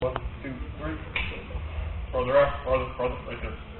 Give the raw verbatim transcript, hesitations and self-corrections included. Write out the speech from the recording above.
One, two, three. Farther up, farther, farther, like this.